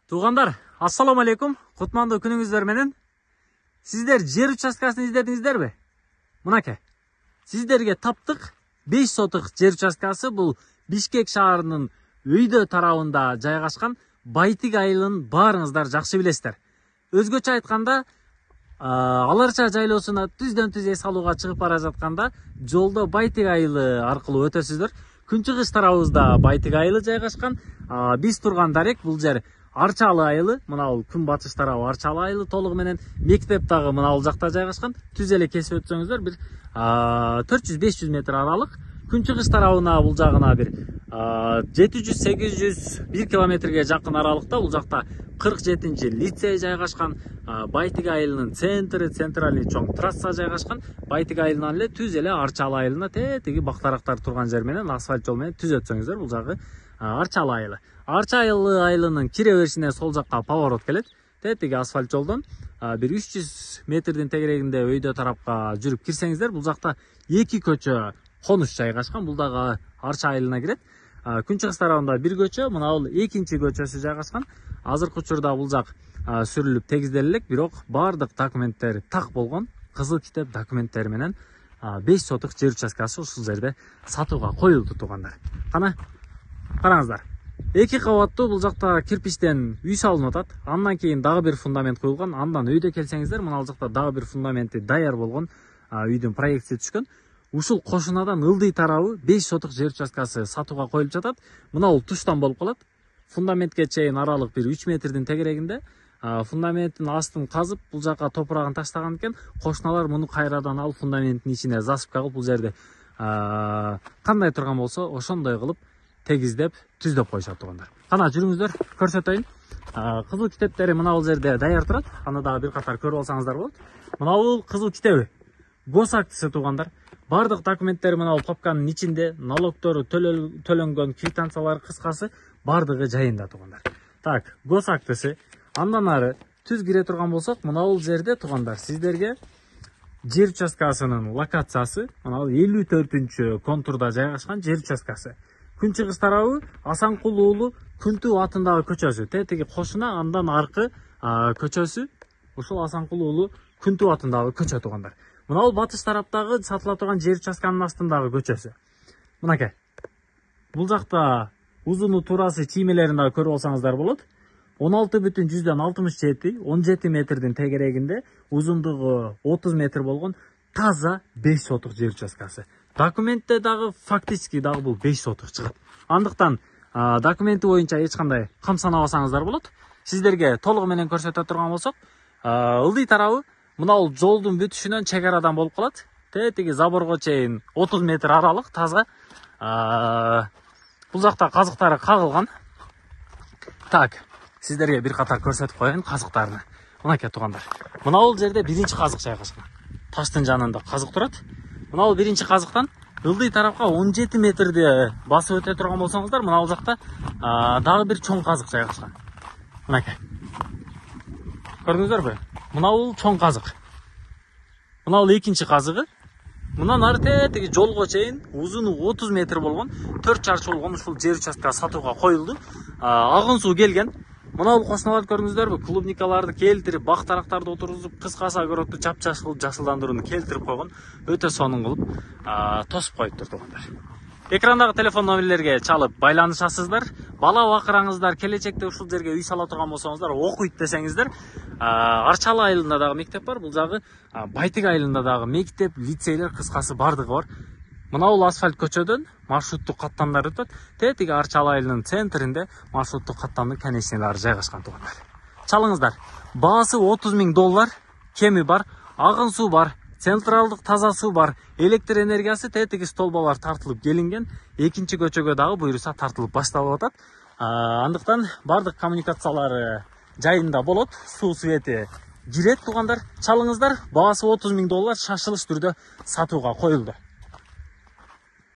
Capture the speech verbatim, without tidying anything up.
Туғандар, ассаламу алейкум, құтманды күніңіздер менен. Сіздер жер участкасын издедіңіздер бе? Мынаке, сіздерге таптық беш сотық жер участкасы. Бұл Бишкек шаарынын өйдө тарабында жайгашкан Байтик айылын баарыңыздар жакшы билесиздер. Өзгөчө айтканда, Аларча жайлоосуна түздөн түз эс алууга чыгып бара жатканда жолдо Байтик айылы аркылуу өтөсүздөр. Күнчыгыш тарабыбызда Байтик айылы жайгашкан. Биз турган дарек бул жер Арчалы айылы, мына бул күн батыш тарабы Арчалы айылы толугу менен. Мектеп дагы мына бул жакта жайгашкан. Түз эле кесип өтсөңүздөр бир төрт жүз беш жүз метр аралык. Күнчыгыш тарабына бул жагына бир жети жүз сегиз жүз бир километрге жакын аралыкта бул жакта кырк жетинчи лицей жайгашкан. Байтик айылынын центри, центральный чоң трасса жайгашкан. Байтик айылынан эле түз эле Арчалы айылына тетиги бактарактар турган жер менен асфальт жол менен түз өтсөңүздөр бул жагы Арчалы айылы. Арчалы айылынын кире беришине сол жакка поворот келет. Тетиги асфальт жолдон бир үч жүз метрдин тегерегинде өйдө тарапка жүрүп кирсеңиздер, бул жакта эки көчө конуш жайгашкан. Бул дагы Арча айылына кирет. Күнчыгыш тарабында бир көчө, мына бул экинчи көчөсү жайгашкан. Азыркы учурда бул жак сүрүлүп тегизделе элек, бирок баардык документтери так болгон, кызыл китеп документтери менен беш сотук жер участкасы ушул жерде сатууга коюлду тугандар. Кана караңыздар. Эки кабаттуу бул жакта кирпичтен үй салынып атат. Андан кийин дагы бир фундамент коюлган. Андан өйдө келсеңиздер, мына бул жакта дагы бир фундаменти даяр болгон, үйдүн проектиси түшкөн. Ушул кошунадан ылдый тарабы беш сотук жер участкасы сатууга коюлуп жатат. Мына бул туштан болуп калат. Фундаментке чейин аралык бир үч метрдин тегерегинде. Фундаменттин астын казып, бул жака топурагын таштаган экен. Кошуналар муну кайрадан алып фундаменттин ичине засыпка кылып, бул жерде кандай турган болсо ошондой кылып тегиздеп, түздөп коюшат тугандар. Кана жүрүңүздөр, көрсөтөйүн. Кызыл китептери мына бул жерде даяр турат. Аны дагы бир катар көрүп алсаңыздар болот. Мына бул кызыл китеби. Гос актысы тугандар. Бардык документтери мына бул папканын ичинде, налогтору төлөнгөн, квитанциялар кыскасы бардыгы жайында тугандар. Так, гос актысы. Андан ары түз кире турган болсок, мына бул жерде тугандар сиздерге жер участкасынын локациясы, мына бул элүү төртүнчү контурда жайгашкан жер участкасы. Күнчыгыш тарабы Асанкул уулу Күнтүү атындагы көчөсү. Тетиги кошуна, андан аркы көчөсү ушул Асанкул уулу Күнтүү атындагы көчө тугандар. Мына бул батыш тараптагы сатыла турган жер участканын астындагы көчөсү. Мынакей. Бул жакта узуну турасы чиймелерин дагы көрүп алсаңыздар болот. он алты бүтүн жүздөн алтымыш жети, он жети метрдин тегерегинде, узундугу отуз метр болгон таза беш сотук жер участкасы. Документте дагы фактически дагы бул беш сотук чыгат. Андыктан документи боюнча эч кандай камсанабасаңыздар болот. Сиздерге толугу менен көрсөтө турган болсок, ылдый тарабы мына бул жолдун бүтүшүнөн чек арадан болуп калат. Тетиги заборго чейин отуз метр аралык таза. Бул жакта казыктары кагылган. Так, сиздерге бир катар көрсөтүп коеюн казыктарыны. Мынакей тугандар. Мына бул жерде биринчи казык жайгашкан. Таштын жанында казык турат. Мына бул биринчи казыктан ылдый тарапка он жети метрде басып өтө турган болсоңуздар, мына бул жакта дагы бир чоң казык жайгашкан. Мынакей. Көрдүңүздөрбү? Мына бул чоң казык. Мына бул экинчи казыгы. Мындан ары тетиги жолго чейин узуну отуз метр болгон, төрт чарчы болгон ушул жер участкасы сатууга коюлду. Агын суу келген. Мына бул кошуналарды көрдүңүздөрбү? Клубникаларды келтирип, бак тарактарды отургузуп, кыскасы огородду жап-жаш кылып, жашылдандырууну келтирип койгон. Өтө сонун кылып тосуп коюптур тугандар. Экрандагы телефон номерлерге чалып байланышасыздар. Бала бакыраңыздар келечекте ушул жерге үй сала турган болсоңуздар, окуйт десеңиздер, Арчалы айылында дагы мектеп бар, бул жагы Байтик айылында дагы мектеп, лицейлер кыскасы бардыгы бар. Мына бул асфальт көчөдөн маршруттук каттамдар өтөт. Тетиги Арчалы айылынын центринде маршруттук каттамдын конечныйлары жайгашкан тугандар. Чалыңыздар. Баасы отуз миң доллар, кеми бар, агын суу бар, централдык таза суу бар, электр энергиясы тетиги столбалар тартылып келинген. Экинчи көчөгө дагы буйруса тартылып башталып атат. Андыктан бардык коммуникациялары жайында болот, суу свети кирет тугандар. Чалыңыздар. Баасы отуз миң доллар шашылыш түрдө сатууга коюлду.